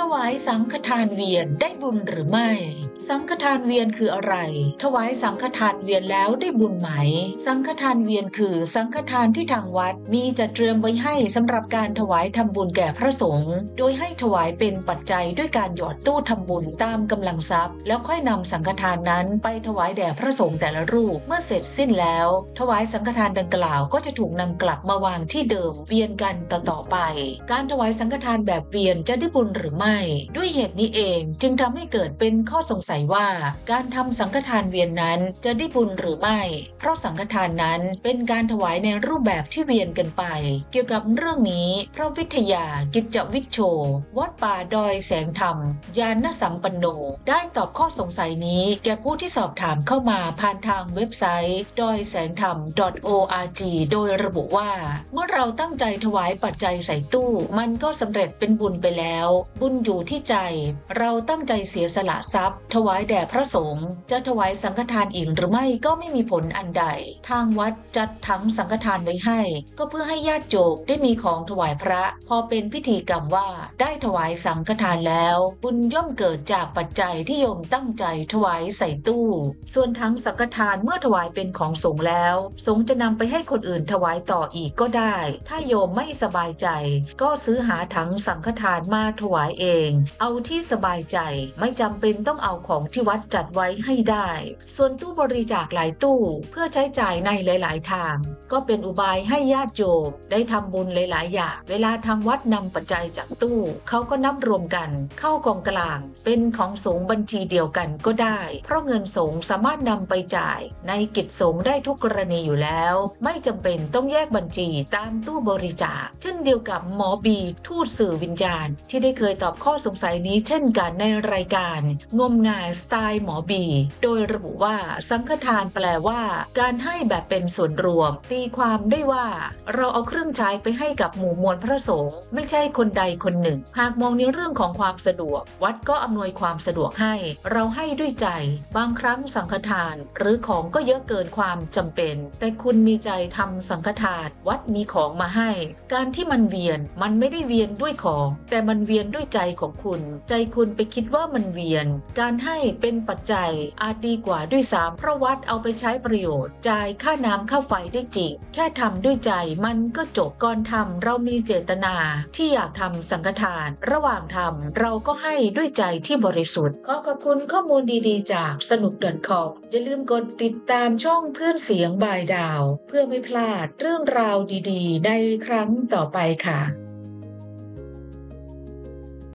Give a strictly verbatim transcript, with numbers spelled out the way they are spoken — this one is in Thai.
วายสังฆทานเวียนได้บุญหรือไม่สังฆทานเวียนคืออะไรถวายสังฆทานเวียนแล้วได้บุญไหมสังฆทานเวียนคือสังฆทานที่ทางวัดมีจัดเตรียมไว้ให้สำหรับการถวายทำบุญแก่พระสงฆ์โดยให้ถวายเป็นปัจจัยด้วยการหยอดตู้ทำบุญตามกำลังทรัพย์แล้วค่อยนำสังฆทานนั้นไปถวายแด่พระสงฆ์แต่ละรูปเมื่อเสร็จสิ้นแล้วถวายสังฆทานดังกล่าวก็จะถูกนำกลับมาวางที่เดิมเวียนกันต่อๆไปการถวายสังฆทานแบบเวียนจะได้บุญหรือไม่ด้วยเหตุนี้เองจึงทำให้เกิดเป็นข้อสงสัยว่าการทำสังฆทานเวียนนั้นจะได้บุญหรือไม่เพราะสังฆทานนั้นเป็นการถวายในรูปแบบที่เวียนกันไปเกี่ยวกับเรื่องนี้พระวิทยากิจจวิชโชวัดป่าดอยแสงธรรมญาณสัมปันโนได้ตอบข้อสงสัยนี้แก่ผู้ที่สอบถามเข้ามาผ่านทางเว็บไซต์ดอยแสงธรรม .org โดยระบุว่าเมื่อเราตั้งใจถวายปัจจัยใส่ตู้มันก็สำเร็จเป็นบุญไปแล้วบุญอยู่ที่ใจเราตั้งใจเสียสละทรัพย์ถวายแด่พระสงฆ์จะถวายสังฆทานอีกหรือไม่ก็ไม่มีผลอันใดทางวัดจัดถังสังฆทานไว้ให้ก็เพื่อให้ญาติโยมได้มีของถวายพระพอเป็นพิธีกรรมว่าได้ถวายสังฆทานแล้วบุญย่อมเกิดจากปัจจัยที่โยมตั้งใจถวายใส่ตู้ส่วนถังสังฆทานเมื่อถวายเป็นของสงฆ์แล้วสงฆ์จะนำไปให้คนอื่นถวายต่ออีกก็ได้ถ้าโยมไม่สบายใจก็ซื้อหาถังสังฆทานมาถวายเองเอาที่สบายใจไม่จำเป็นต้องเอาของที่วัดจัดไว้ให้ได้ส่วนตู้บริจาคหลายตู้เพื่อใช้จ่ายในหลายๆทางก็เป็นอุบายให้ญาติโยมได้ทำบุญหลายๆอย่างเวลาทางวัดนำปัจจัยจากตู้เขาก็นับรวมกันเข้ากองกลางเป็นของสงฆ์บัญชีเดียวกันก็ได้เพราะเงินสงฆ์สามารถนำไปจ่ายในกิจสงฆ์ได้ทุกกรณีอยู่แล้วไม่จำเป็นต้องแยกบัญชีตามตู้บริจาคเช่นเดียวกับหมอบีทูตสื่อวิญญาณที่ได้เคยตอบข้อสงสัยนี้เช่นกันในรายการงมงายสไตล์หมอบีโดยระบุว่าสังฆทานแปลว่าการให้แบบเป็นส่วนรวมตีความได้ว่าเราเอาเครื่องใช้ไปให้กับหมู่มวลพระสงฆ์ไม่ใช่คนใดคนหนึ่งหากมองในเรื่องของความสะดวกวัดก็อำนวยความสะดวกให้เราให้ด้วยใจบางครั้งสังฆทานหรือของก็เยอะเกินความจำเป็นแต่คุณมีใจทำสังฆทานวัดมีของมาให้การที่มันเวียนมันไม่ได้เวียนด้วยของแต่มันเวียนด้วยใจของคุณใจคุณไปคิดว่ามันเวียนการให้เป็นปัจจัยอาจดีกว่าด้วยซ้ำเพราะวัดเอาไปใช้ประโยชน์จ่ายค่าน้ำค่าไฟได้จริงแค่ทำด้วยใจมันก็จบก่อนทำเรามีเจตนาที่อยากทำสังฆทานระหว่างทำเราก็ให้ด้วยใจที่บริสุทธิ์ขอขอบคุณข้อมูลดีๆจากสนุก .com อย่าลืมกดติดตามช่องเพื่อนเสียงบายดาวเพื่อไม่พลาดเรื่องราวดีๆในครั้งต่อไปค่ะ